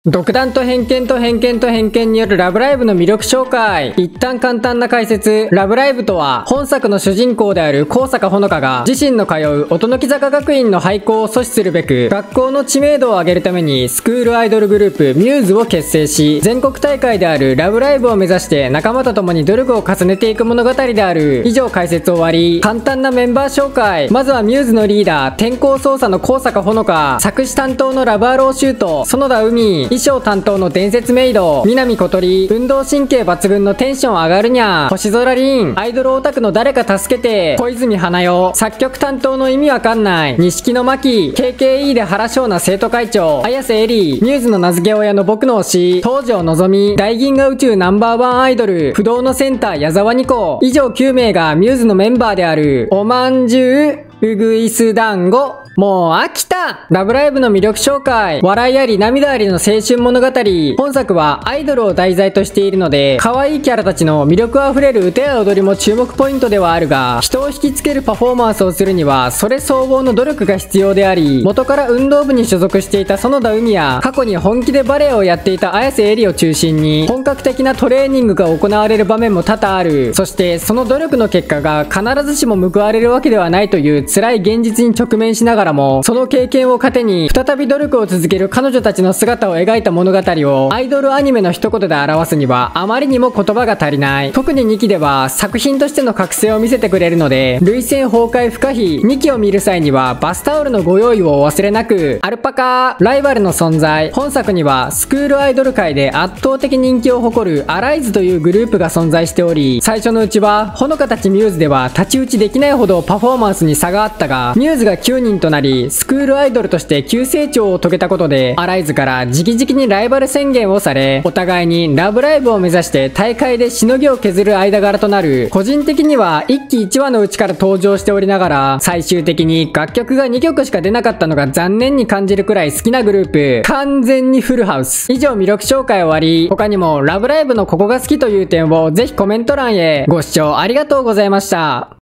独断と偏見と偏見と偏見によるラブライブの魅力紹介。一旦簡単な解説。ラブライブとは、本作の主人公である高坂ほのかが、自身の通う音ノ木坂学院の廃校を阻止するべく、学校の知名度を上げるために、スクールアイドルグループ、ミューズを結成し、全国大会であるラブライブを目指して仲間と共に努力を重ねていく物語である。以上解説終わり。簡単なメンバー紹介。まずはミューズのリーダー、転校捜査の高坂ほのか、作詞担当のラブアローシュート、園田海、衣装担当の伝説メイド、南小鳥、運動神経抜群のテンション上がるにゃ、星空凛、アイドルオタクの誰か助けて、小泉花代、作曲担当の意味わかんない、錦野真希、KKE で原翔な生徒会長、綾瀬エリー、ミューズの名付け親の僕の推し、東條のぞみ、大銀河宇宙ナンバーワンアイドル、不動のセンター矢沢ニコ、以上9名がミューズのメンバーである。おまんじゅう、うぐいす団子、もう飽きた。ラブライブの魅力紹介。笑いあり涙ありの青春物語。本作はアイドルを題材としているので、可愛いキャラたちの魅力あふれる歌や踊りも注目ポイントではあるが、人を引きつけるパフォーマンスをするには、それ相応の努力が必要であり、元から運動部に所属していた園田海や、過去に本気でバレエをやっていた綾瀬エリを中心に、本格的なトレーニングが行われる場面も多々ある。そして、その努力の結果が必ずしも報われるわけではないという辛い現実に直面しながらも、その経験を糧に再び努力を続ける彼女たちの姿を描いた物語をアイドルアニメの一言で表すにはあまりにも言葉が足りない。特に2期では作品としての覚醒を見せてくれるので、涙腺崩壊不可避。2期を見る際にはバスタオルのご用意をお忘れなく。アルパカライバルの存在。本作にはスクールアイドル界で圧倒的人気を誇るアライズというグループが存在しており、最初のうちはほのかたちミューズでは太刀打ちできないほどパフォーマンスに差があったが、ミューズが9人となりスクールアイドルとして急成長を遂げたことで、アライズから直々にライバル宣言をされ、お互いにラブライブを目指して大会でしのぎを削る間柄となる。個人的には1期1話のうちから登場しておりながら、最終的に楽曲が2曲しか出なかったのが残念に感じるくらい好きなグループ。完全にフルハウス。以上魅力紹介終わり。他にもラブライブのここが好きという点をぜひコメント欄へ。ご視聴ありがとうございました。